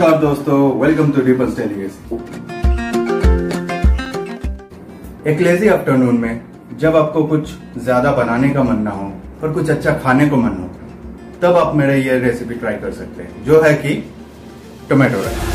नमस्कार दोस्तों, welcome to दीपक डेलीगेसी। एक लेजी आफ्टरनून में जब आपको कुछ ज्यादा बनाने का मन ना हो और कुछ अच्छा खाने को मन हो, तब आप मेरे ये रेसिपी ट्राई कर सकते हैं, जो है कि टोमेटो राइस।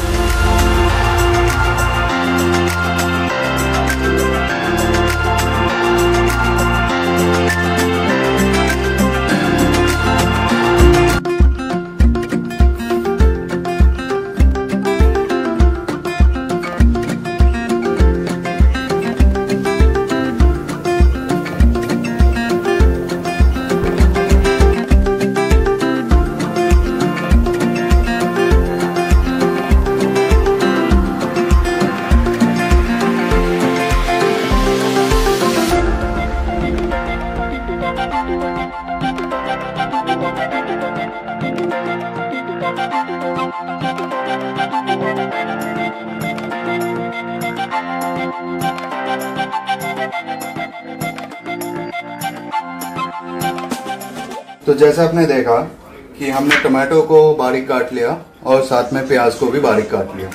तो जैसा आपने देखा कि हमने टमाटो को बारीक काट लिया और साथ में प्याज को भी बारीक काट लिया।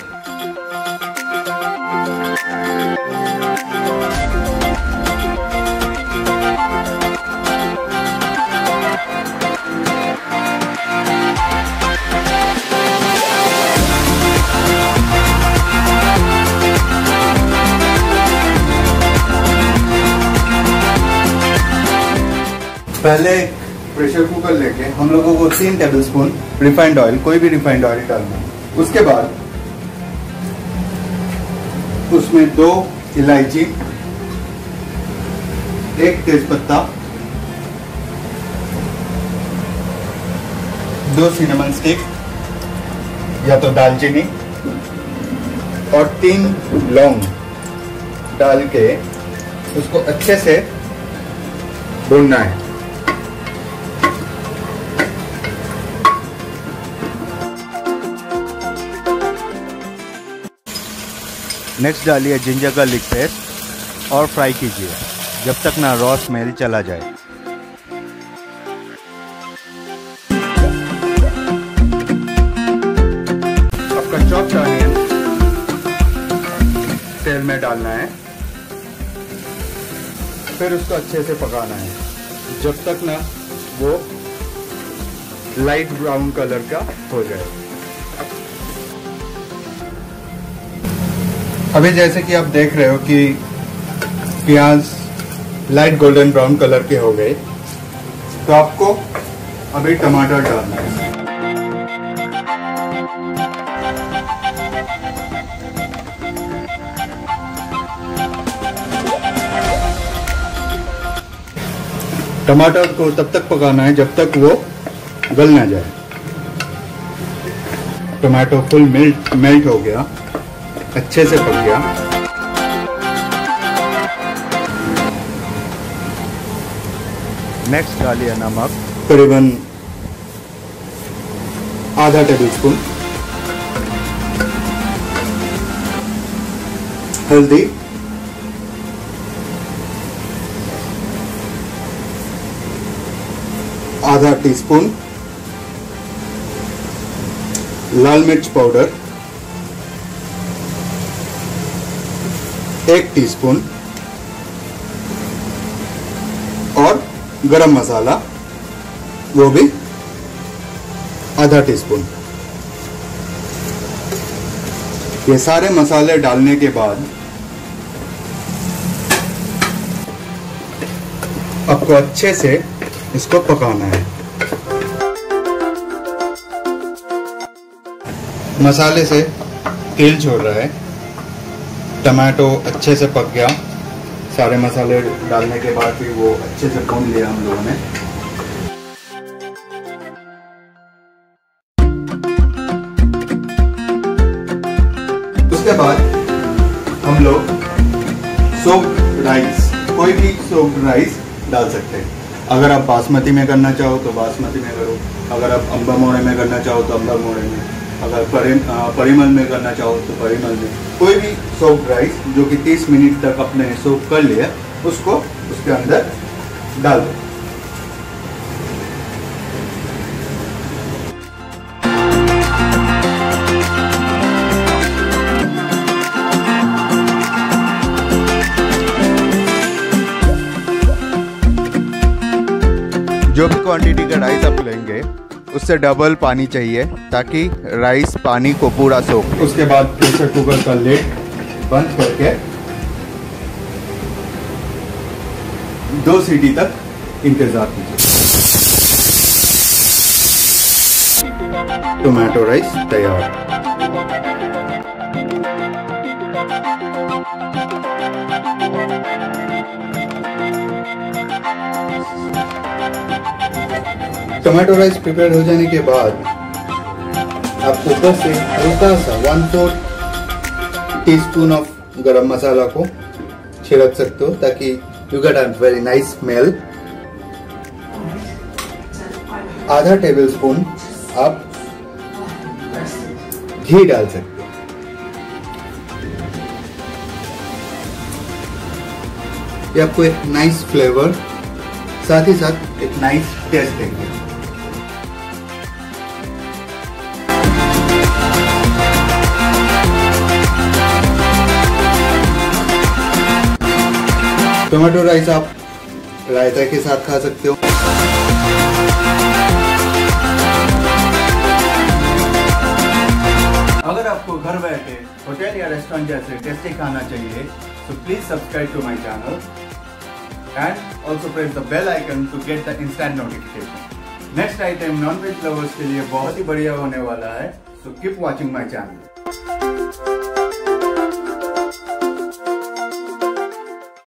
पहले प्रेशर कुकर लेके हम लोगों को 3 टेबलस्पून रिफाइंड ऑयल, कोई भी रिफाइंड ऑयल डालना है। उसके बाद उसमें 2 इलायची, 1 तेजपत्ता, 2 सिनेमन स्टिक या तो दालचीनी और 3 लौंग डाल के उसको अच्छे से भूनना है। नेक्स्ट डालिए जिंजर गार्लिक पेस्ट और फ्राई कीजिए जब तक ना रॉ स्मेल चला जाए। आपका चॉप्ड ऑनियन तेल में डालना है, फिर उसको अच्छे से पकाना है जब तक ना वो लाइट ब्राउन कलर का हो जाए। अभी जैसे कि आप देख रहे हो कि प्याज लाइट गोल्डन ब्राउन कलर के हो गए, तो आपको अभी टमाटर डालना है। टमाटर को तब तक पकाना है जब तक वो गल ना जाए। टमाटो फुल मेल्ट हो गया, अच्छे से पक गया। नेक्स्ट डालिए नमक, करीबन आधा टेबलस्पून, हल्दी, आधा टीस्पून लाल मिर्च पाउडर, 1 टीस्पून और गरम मसाला वो भी आधा टीस्पून। ये सारे मसाले डालने के बाद आपको अच्छे से इसको पकाना है। मसाले से तेल छोड़ रहा है, टमाटो अच्छे से पक गया। सारे मसाले डालने के बाद भी वो अच्छे से भून लिया हम लोगों ने। उसके बाद हम लोग सोक्ड राइस, कोई भी सोक्ड राइस डाल सकते हैं। अगर आप बासमती में करना चाहो तो बासमती में करो, अगर आप अम्बा मोड़े में करना चाहो तो अम्बा मोड़े में, अगर परिमल में करना चाहो तो परिमल में। कोई भी सोक्ड राइस जो कि 30 मिनट तक अपने सोक कर लिया, उसको उसके अंदर डाल दो। जो भी क्वांटिटी का राइस आप लेंगे उससे डबल पानी चाहिए ताकि राइस पानी को पूरा सोख। उसके बाद प्रेशर कुकर का लिड बंद करके 2 सीटी तक इंतजार कीजिए। टोमेटो राइस तैयार। टोमेटो राइस प्रिपेयर हो जाने के बाद आप ऊपर से हल्का सा 1/4 टीस्पून ऑफ गरम मसाला को छिड़क सकते हो ताकि you get a very nice smell. आधा टेबल स्पून आप घी डाल सकते हो। ये आपको एक नाइस फ्लेवर साथ ही साथ एक नाइस टेस्ट देंगे। टोमेटो राइस आप रायता के साथ खा सकते हो। अगर आपको घर बैठे होटल या रेस्टोरेंट जैसे टेस्टी खाना चाहिए तो please subscribe to my channel and also press the bell icon to get the instant notification. Next item non veg lovers के लिए बहुत ही बढ़िया होने वाला है, so keep watching my channel.